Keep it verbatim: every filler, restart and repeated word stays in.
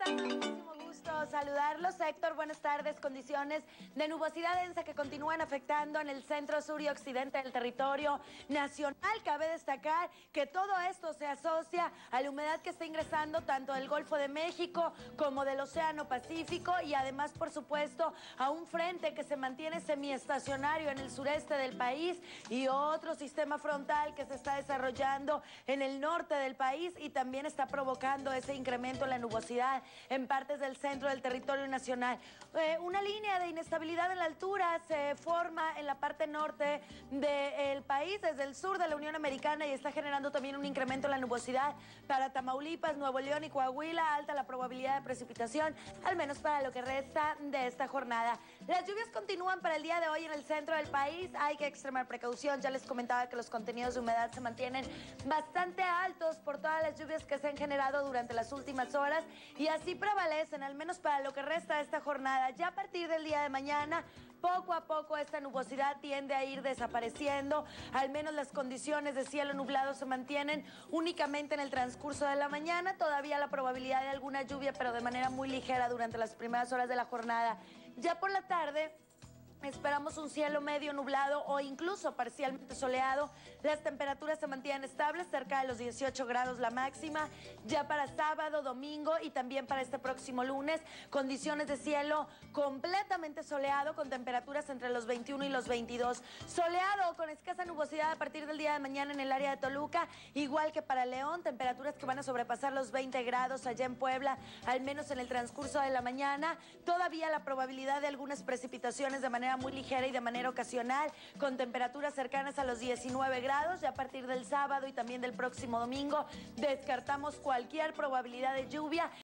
están? Con muchísimo gusto saludarlos. Héctor, buenas tardes. Condiciones de nubosidad densa que continúan afectando en el centro, sur y occidente del territorio nacional. Cabe destacar que todo esto se asocia a la humedad que está ingresando tanto del Golfo de México como del Océano Pacífico y además, por supuesto, a un frente que se mantiene semiestacionario en el sureste del país y otro sistema frontal que se está desarrollando en el norte del país y también está provocando ese incremento en la nubosidad en partes del centro del territorio nacional. Eh, una línea de inestabilidad en la altura se forma en la parte norte del país, desde el sur de la Unión Americana, y está generando también un incremento en la nubosidad para Tamaulipas, Nuevo León y Coahuila. Alta la probabilidad de precipitación, al menos para lo que resta de esta jornada. Las lluvias continúan para el día de hoy en el centro del país. Hay que extremar precaución. Ya les comentaba que los contenidos de humedad se mantienen bastante altos por todas las lluvias que se han generado durante las últimas horas y así prevalecen, al menos para lo que resta de esta jornada. Ya a partir del día de mañana, poco a poco esta nubosidad tiende a ir desapareciendo. Al menos las condiciones de cielo nublado se mantienen únicamente en el transcurso de la mañana. Todavía la probabilidad de alguna lluvia, pero de manera muy ligera durante las primeras horas de la jornada. Ya por la tarde esperamos un cielo medio nublado o incluso parcialmente soleado. Las temperaturas se mantienen estables, cerca de los dieciocho grados la máxima. Ya para sábado, domingo y también para este próximo lunes, condiciones de cielo completamente soleado con temperaturas entre los veintiuno y los veintidós. Soleado con escasa nubosidad a partir del día de mañana en el área de Toluca, igual que para León, temperaturas que van a sobrepasar los veinte grados allá en Puebla, al menos en el transcurso de la mañana. Todavía la probabilidad de algunas precipitaciones de manera muy ligera y de manera ocasional, con temperaturas cercanas a los diecinueve grados. Ya a partir del sábado y también del próximo domingo descartamos cualquier probabilidad de lluvia.